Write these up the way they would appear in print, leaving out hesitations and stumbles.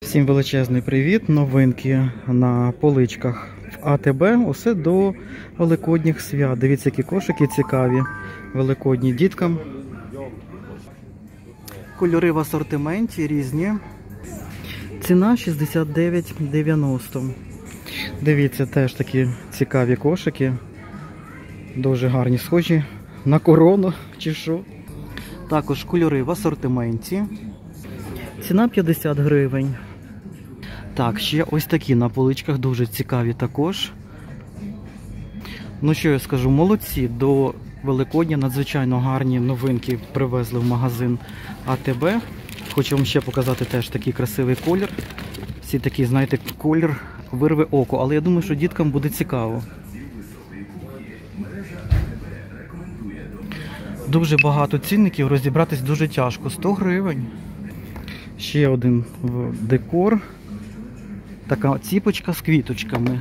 Всім величезний привіт! Новинки на поличках в АТБ. Усе до великодніх свят. Дивіться, які кошики цікаві, великодні діткам. Кольори в асортименті різні. Ціна 69,90. Дивіться, теж такі цікаві кошики. Дуже гарні, схожі на корону чи що. Також кольори в асортименті. Ціна 50 гривень. Так, ще ось такі на поличках, дуже цікаві також. Ну що я скажу, молодці, до Великодня надзвичайно гарні новинки привезли в магазин АТБ. Хочу вам ще показати теж такий красивий колір. Всі такі, знаєте, колір вирве око, але я думаю, що діткам буде цікаво. Дуже багато цінників, розібратись дуже тяжко. 100 гривень. Ще один декор. Така ціпочка з квіточками.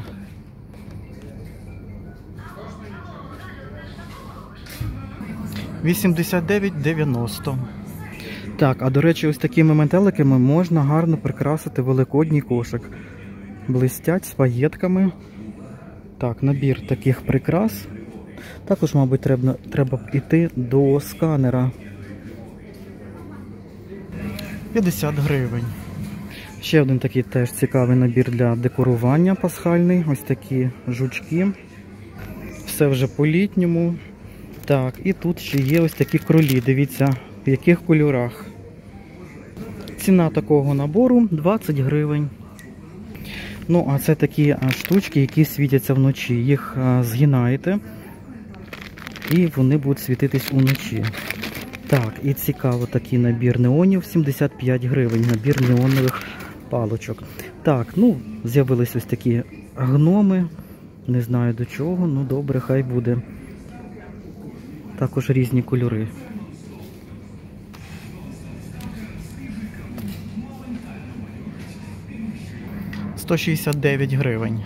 $89,90. Так, а до речі, ось такими метеликами можна гарно прикрасити великодній кошик. Блистять з паєтками. Так, набір таких прикрас. Також, мабуть, треба йти до сканера. 50 гривень. Ще один такий теж цікавий набір для декорування пасхальний. Ось такі жучки. Все вже по-літньому. Так, і тут ще є ось такі кролі. Дивіться, в яких кольорах. Ціна такого набору 20 гривень. Ну, а це такі штучки, які світяться вночі. Їх згинаєте і вони будуть світитись уночі. Так, і цікаво такий набір неонів, 75 гривень, набір неонових палочок. Так, ну, з'явились ось такі гноми, не знаю до чого, ну добре, хай буде. Також різні кольори. $169 гривень.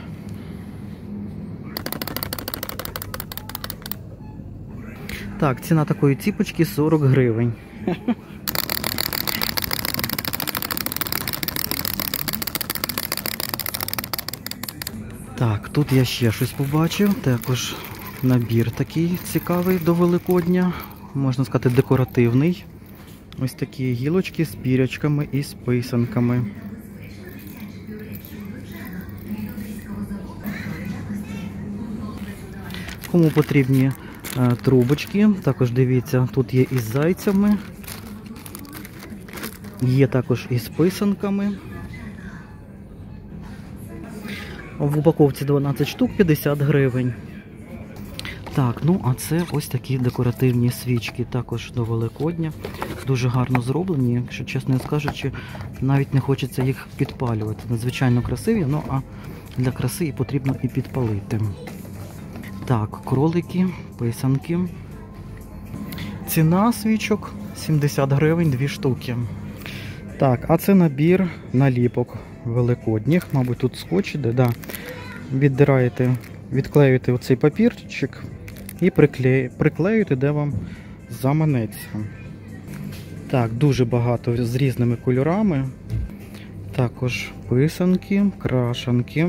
Так, ціна такої ціпочки 40 гривень. Так, тут я ще щось побачив. Також набір такий цікавий до Великодня. Можна сказати, декоративний. Ось такі гілочки з пірячками і з писанками. Кому потрібні трубочки, також дивіться, тут є із зайцями, є також із писанками. В упаковці 12 штук, 50 гривень. Так, ну а це ось такі декоративні свічки, також до Великодня. Дуже гарно зроблені, якщо чесно скажучи, навіть не хочеться їх підпалювати. Надзвичайно красиві, ну а для краси і потрібно і підпалити. Так, кролики, писанки. Ціна свічок 70 гривень, 2 штуки. Так, а це набір наліпок великодніх. Мабуть, тут скотч іде, да. Віддираєте, відклеюєте оцей папірчик і приклеюєте, де вам заманеться. Так, дуже багато з різними кольорами. Також писанки, крашанки.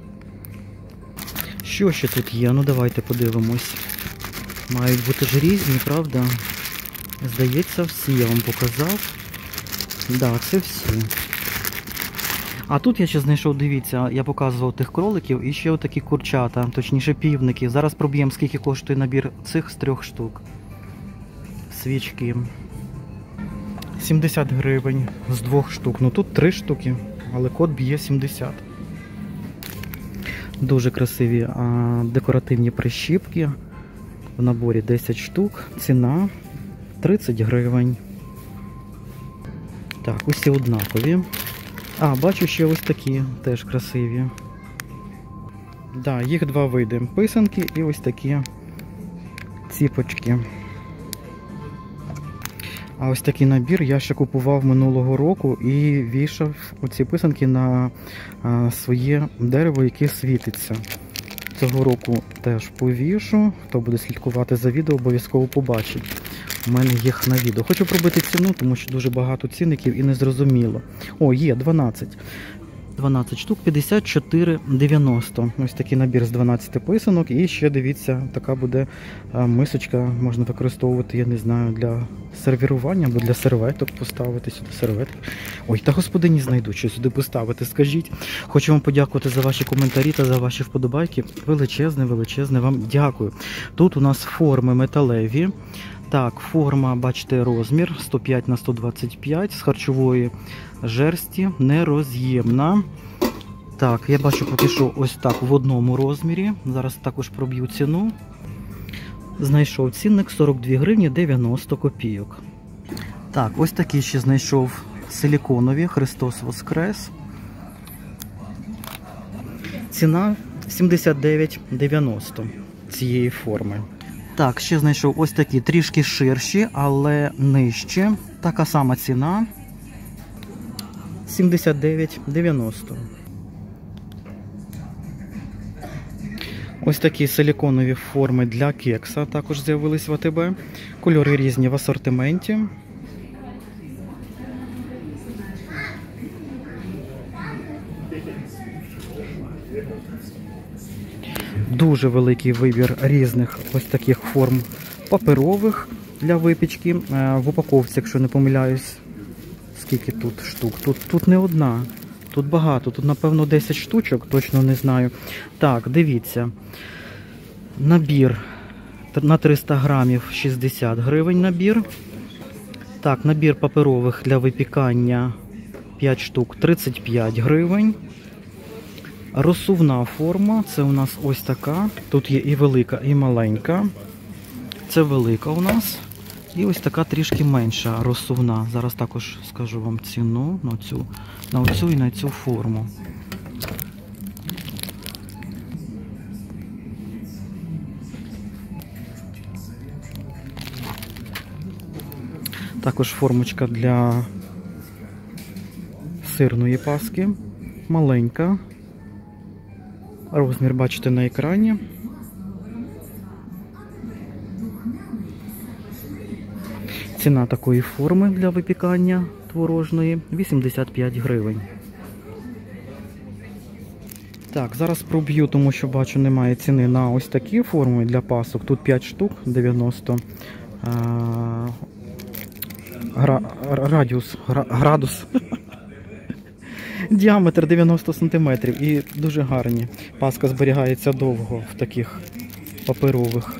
Що ще тут є? Ну давайте подивимось. Мають бути ж різні, правда? Здається, всі я вам показав. Да, це всі. А тут я ще знайшов, дивіться, я показував тих кроликів і ще отакі курчата, точніше півники. Зараз проб'ємо, скільки коштує набір цих з 3 штук. Свічки. 70 гривень з 2 штук. Ну тут 3 штуки, але код б'є 70. Дуже красиві декоративні прищіпки. В наборі 10 штук. Ціна 30 гривень. Так, усі однакові. А, бачу ще ось такі, теж красиві. Да, їх 2 види. Писанки і ось такі ціпочки. А ось такий набір я ще купував минулого року і вішав оці писанки на своє дерево, яке світиться. Цього року теж повішу. Хто буде слідкувати за відео, обов'язково побачить. У мене їх на відео. Хочу пробити ціну, тому що дуже багато цінників і не зрозуміло. О, є 12. 12 штук, 54,90. Ось такий набір з 12 писанок. І ще, дивіться, така буде мисочка, можна використовувати, я не знаю, для сервірування або для серветок поставити сюди серветки. Ой, та господині знайду, що сюди поставити, скажіть. Хочу вам подякувати за ваші коментарі та за ваші вподобайки. Величезне вам дякую. Тут у нас форми металеві. Так, форма, бачите, розмір 105 на 125 з харчової жерсті, нероз'ємна. Так, я бачу поки що ось так в одному розмірі. Зараз також проб'ю ціну. Знайшов цінник 42 гривні 90 копійок. Так, ось такі ще знайшов силіконові, Христос Воскрес. Ціна 79,90 цієї форми. Так, ще знайшов ось такі трішки ширші, але нижче. Така сама ціна. 79,90. Ось такі силіконові форми для кекса також з'явились в АТБ. Кольори різні в асортименті. Дуже великий вибір різних ось таких форм паперових для випічки. В упаковці, якщо не помиляюсь, скільки тут штук? Тут не одна, тут багато, тут напевно 10 штучок, точно не знаю. Так, дивіться, набір на 300 грамів 60 гривень набір. Так, набір паперових для випікання 5 штук 35 гривень. Розсувна форма, це у нас ось така. Тут є і велика, і маленька. Це велика у нас. І ось така трішки менша розсувна. Зараз також скажу вам ціну на оцю і на цю форму. Також формочка для сирної паски. Маленька. Розмір бачите на екрані. Ціна такої форми для випікання творожної 85 гривень. Так, зараз проб'ю, тому що бачу немає ціни на ось такі форми для пасок. Тут 5 штук, 90 градус. Діаметр 90 см і дуже гарні. Паска зберігається довго в таких паперових.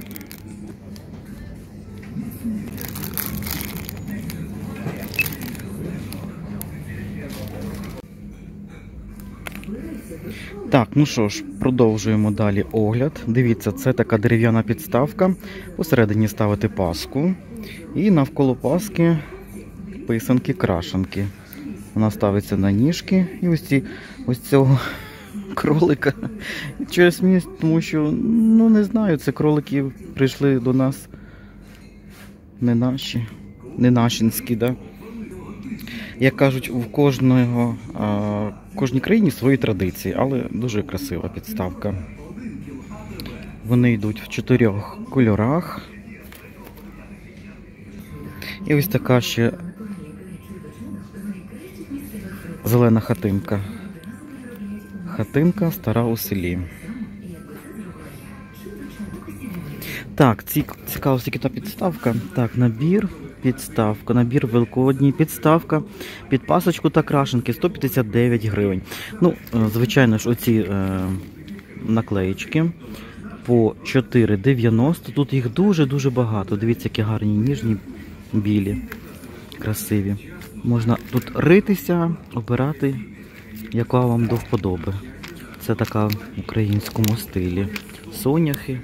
Так, ну що ж, продовжуємо далі огляд. Дивіться, це така дерев'яна підставка. Посередині ставити паску. І навколо паски писанки-крашенки. Вона ставиться на ніжки. І ось цього кролика. Чого я сміюсь, тому що, ну не знаю, це кролики прийшли до нас не наші, не нашинські, да? Як кажуть, в кожній країні свої традиції, але дуже красива підставка. Вони йдуть в 4 кольорах. І ось така ще зелена хатинка. Хатинка стара у селі. Так, цікаво, скільки та підставка. Так, набір, підставка, набір великодній, підставка, під пасочку та крашенки 159 гривень. Ну, звичайно ж, оці наклеїчки по 4,90. Тут їх дуже-дуже багато. Дивіться, які гарні, ніжні, білі, красиві. Можна тут ритися, обирати, яка вам до вподоби. Це така в українському стилі. Соняхи.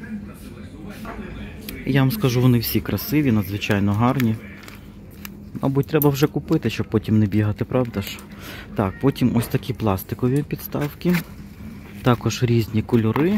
Я вам скажу, вони всі красиві, надзвичайно гарні. Мабуть, треба вже купити, щоб потім не бігати, правда ж? Так, потім ось такі пластикові підставки. Також різні кольори.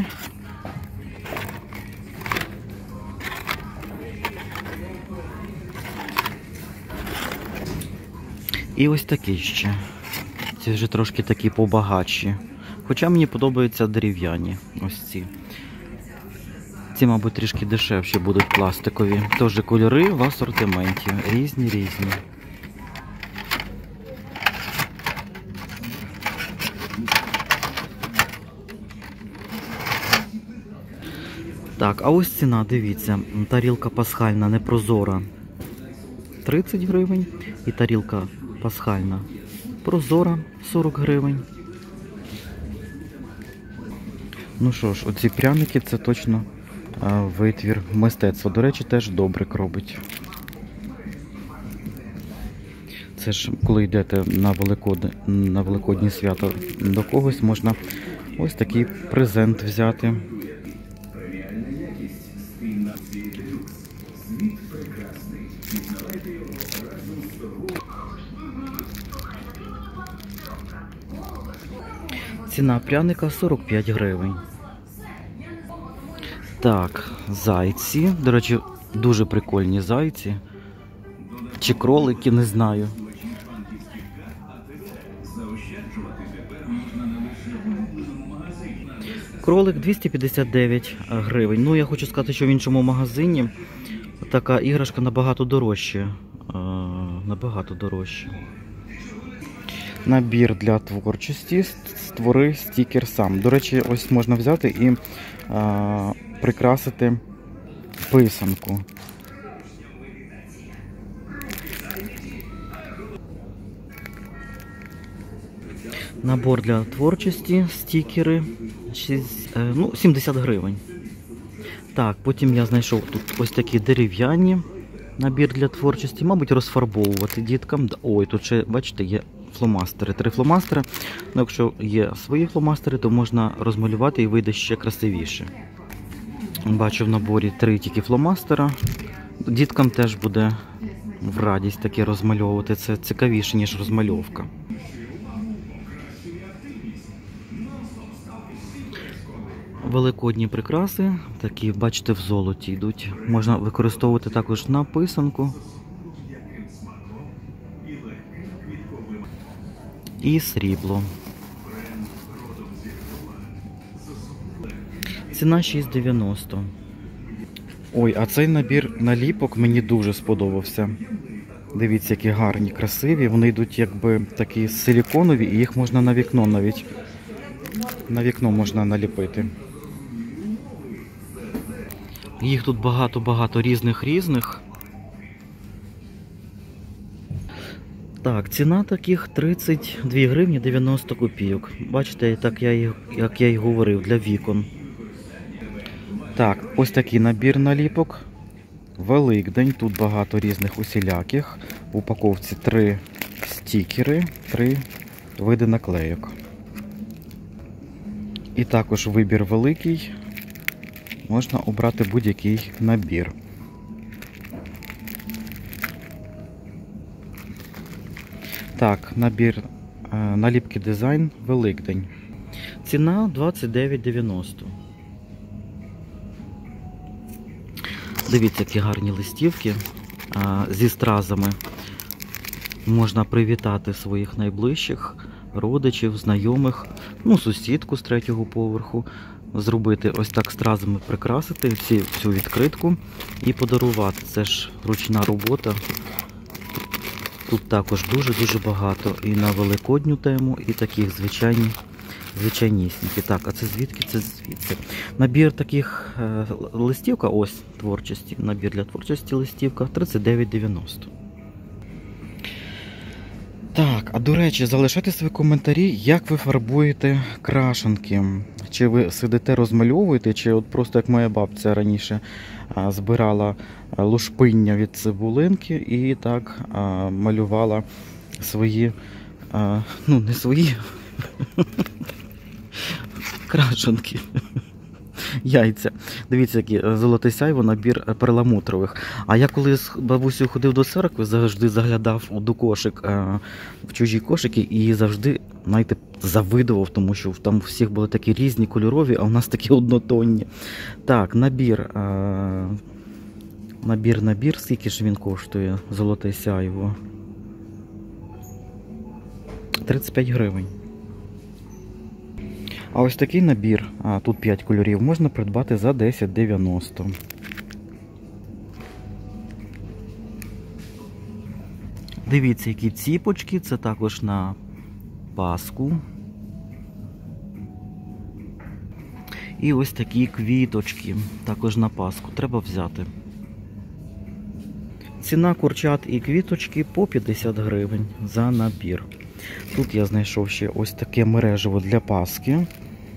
І ось такі ще. Ці вже трошки такі побагатші. Хоча мені подобаються дерев'яні ось ці. Ці, мабуть, трішки дешевші будуть пластикові. Тож кольори в асортименті. Різні. Так, а ось ціна, дивіться. Тарілка пасхальна непрозора 30 гривень. І тарілка пасхальна прозора 40 гривень. Ну що ж, оці пряники це точно витвір мистецтва. До речі, теж добрик робить. Це ж коли йдете на Великодні свято до когось, можна ось такий презент взяти. Ціна пряника 45 гривень. Так, зайці. До речі, дуже прикольні зайці. Чи кролики, не знаю. Кролик 259 гривень. Ну, я хочу сказати, що в іншому магазині така іграшка набагато дорожча. Набір для творчості. Створи стікер сам. До речі, ось можна взяти і прикрасити писанку. Набор для творчості, стікери, 70 гривень. Так, потім я знайшов тут ось такі дерев'яні набір для творчості. Мабуть, розфарбовувати діткам. Ой, тут ще, бачите, є фломастери. 3 фломастери. Ну, якщо є свої фломастери, то можна розмалювати і вийде ще красивіше. Бачу в наборі 3 тільки фломастера. Діткам теж буде в радість таке розмальовувати. Це цікавіше, ніж розмальовка. Великодні прикраси, такі, бачите, в золоті йдуть. Можна використовувати також на писанку. І срібло. Ціна 6,90. Ой, а цей набір наліпок мені дуже сподобався. Дивіться, які гарні, красиві. Вони йдуть якби такі силіконові, і їх можна на вікно навіть. На вікно можна наліпити. Їх тут багато різних. Так, ціна таких 32 гривні 90 копійок. Бачите, так як я й говорив, для вікон. Так, ось такий набір наліпок. Великдень, тут багато різних усіляких. В упаковці 3 стікери, 3 види наклейок. І також вибір великий. Можна обрати будь-який набір. Так, набір наліпки дизайн Великдень. Ціна 29,90. Дивіться, які гарні листівки зі стразами. Можна привітати своїх найближчих, родичів, знайомих, ну, сусідку з 3-го поверху. Зробити ось так стразами, прикрасити всю відкритку і подарувати. Це ж ручна робота. Тут також дуже багато і на великодню тему, і таких звичайнісінькі. Так, а це звідки? Це звідси. Набір таких листівка, ось творчості. Набір для творчості листівка 39,90. Так, а до речі, залишайте свої коментарі, як ви фарбуєте крашенки. Чи ви сидите, розмальовуєте, чи от просто як моя бабця раніше збирала лушпиння від цибулинки і так малювала свої, ну не свої, крашенки. Яйця. Дивіться, який золотий сяйво, набір перламутрових. А я коли з бабусею ходив до церкви, завжди заглядав до кошик, в чужі кошики і завжди, знаєте, завидував, тому що там у всіх були такі різні кольорові, а у нас такі однотонні. Так, набір, скільки ж він коштує, золоте сяйво? 35 гривень. А ось такий набір, тут 5 кольорів, можна придбати за 10,90. Дивіться, які ціпочки, це також на Пасху. І ось такі квіточки, також на Пасху, треба взяти. Ціна курчат і квіточки по 50 гривень за набір. Тут я знайшов ще ось таке мережево для Пасхи.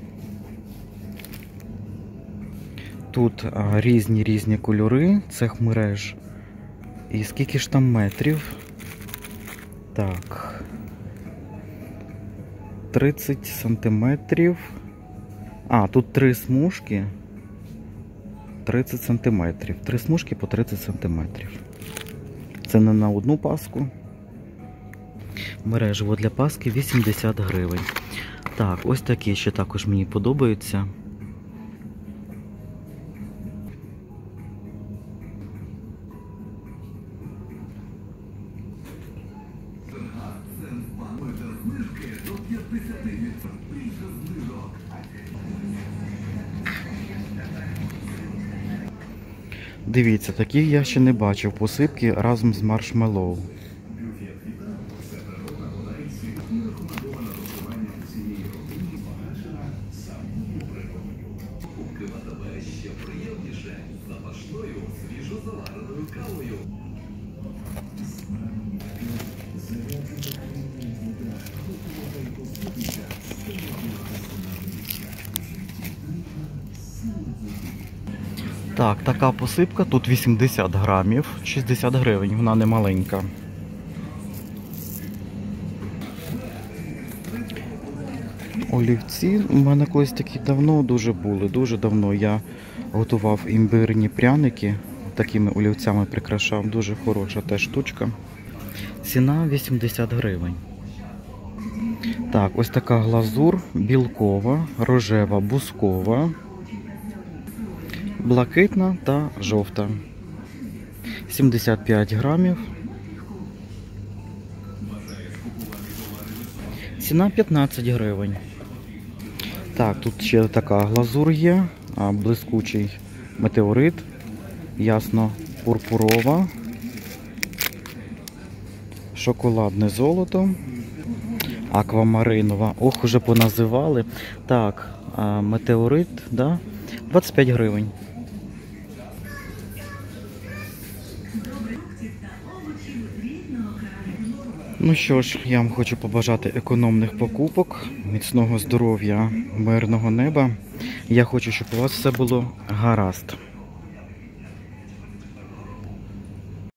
Тут різні кольори цих мереж. І скільки ж там метрів? Так. 30 сантиметрів. Тут 3 смужки. 30 сантиметрів. 3 смужки по 30 сантиметрів. Це не на одну Пасху. Мережево для Пасхи 80 гривень. Так, ось такі ще також мені подобаються. Дивіться, такі я ще не бачив посипки разом з маршмеллоу. Так, така посипка, тут 80 грамів, 60 гривень, вона не маленька. Олівці у мене колись такі давно дуже були, дуже давно. Я готував імбирні пряники, такими олівцями прикрашав, дуже хороша теж штучка. Ціна 80 гривень. Так, ось така глазур, білкова, рожева, бускова, блакитна та жовта. 75 грамів. Ціна 15 гривень. Так, тут ще така глазур є, блискучий метеорит, ясно-пурпурова, шоколадне золото, аквамаринова. Ох, уже поназивали. Так, метеорит, да? 25 гривень. Ну що ж, я вам хочу побажати економних покупок, міцного здоров'я, мирного неба. Я хочу, щоб у вас все було гаразд.